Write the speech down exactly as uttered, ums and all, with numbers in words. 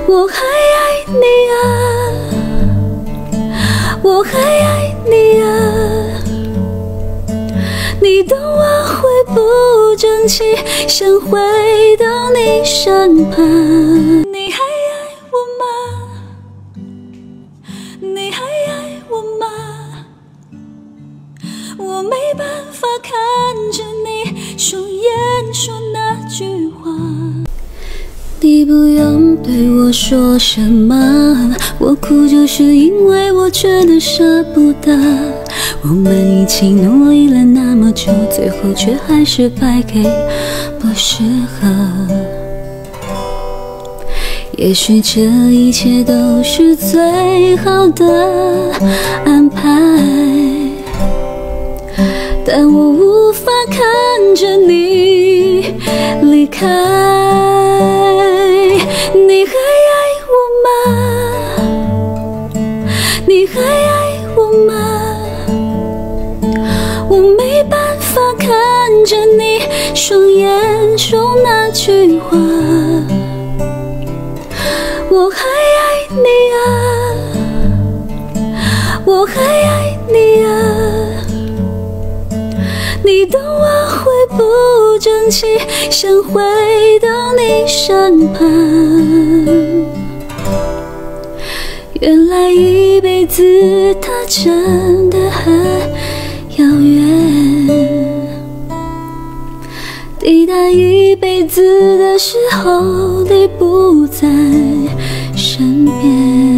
我还爱你啊，我还爱你啊，你懂我会不争气，想回到你身旁。你还爱我吗？你还爱我吗？我没办法看着你双眼说那句话。你不用对我说什么，我哭就是因为我真的舍不得。我们一起努力了那么久，最后却还是败给不适合。也许这一切都是最好的安排，但我无法看着你离开。你还爱我吗？你还爱我吗？我没办法看着你双眼说那句话。我还爱你啊，我还爱你啊，你懂我会不争气，想回到你身旁。原来一辈子它真的很遥远，抵达一辈子的时候，你不在身边。